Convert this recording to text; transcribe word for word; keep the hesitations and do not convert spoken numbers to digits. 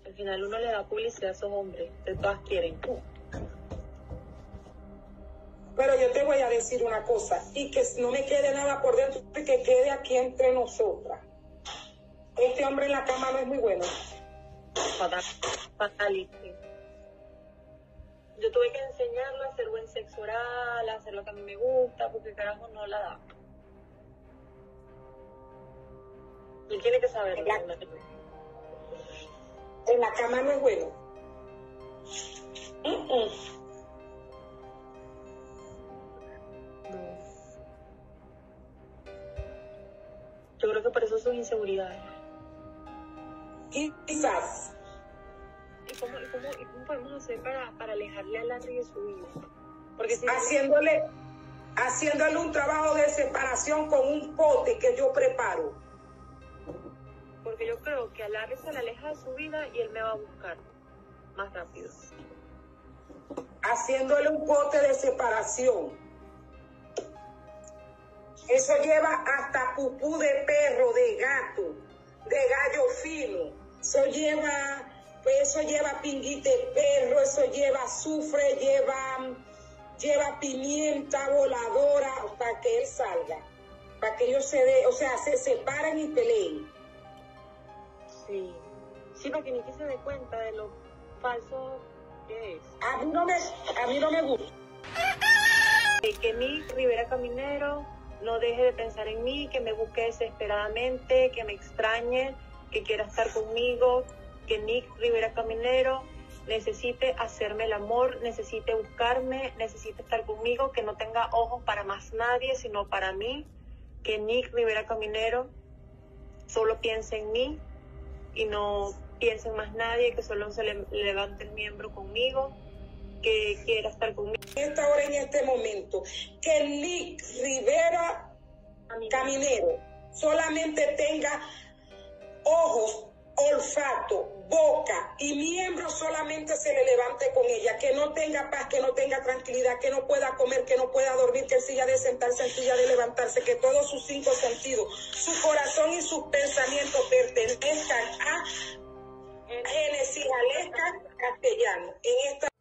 Al final uno le da publicidad a esos hombres, de todas quieren. Pero yo te voy a decir una cosa, y que no me quede nada por dentro, y que quede aquí entre nosotras. Este hombre en la cama no es muy bueno. Fatal, fatalísimo. Yo tuve que enseñarlo a hacer buen sexo oral, a hacer lo que a mí me gusta, porque carajo no la da. Él tiene que saberlo. En la, en la cama no es bueno. Mm -mm. No. Yo creo que por eso sus inseguridades. Quizás. ¿Y cómo, y cómo, y cómo podemos hacer para, para alejarle a Larry de su vida? Porque si haciéndole, no... haciéndole un trabajo de separación con un pote que yo preparo. Porque yo creo que a Larry se le aleja de su vida y él me va a buscar más rápido. Haciéndole un pote de separación. Eso lleva hasta pupú de perro, de gato, de gallo fino. Eso lleva... Pues eso lleva pinguite de perro, eso lleva azufre, lleva, lleva pimienta voladora para que él salga, para que ellos se de, o sea, se separen y peleen. Sí, sí, para que Nicky se dé cuenta de lo falso que es. A mí no me, a mí no me gusta. Que Nick Rivera Caminero no deje de pensar en mí, que me busque desesperadamente, que me extrañe, que quiera estar conmigo. Que Nick Rivera Caminero necesite hacerme el amor, necesite buscarme, necesite estar conmigo, que no tenga ojos para más nadie, sino para mí. Que Nick Rivera Caminero solo piense en mí y no piense en más nadie, que solo se le levante el miembro conmigo, que quiera estar conmigo. En esta hora, en este momento, que Nick Rivera Caminero solamente tenga ojos, olfato, boca y miembro, solamente se le levante con ella, que no tenga paz, que no tenga tranquilidad, que no pueda comer, que no pueda dormir, que en silla de sentarse, en silla de levantarse, que todos sus cinco sentidos, su corazón y sus pensamientos pertenezcan a Génesis Aleska Castellano. En esta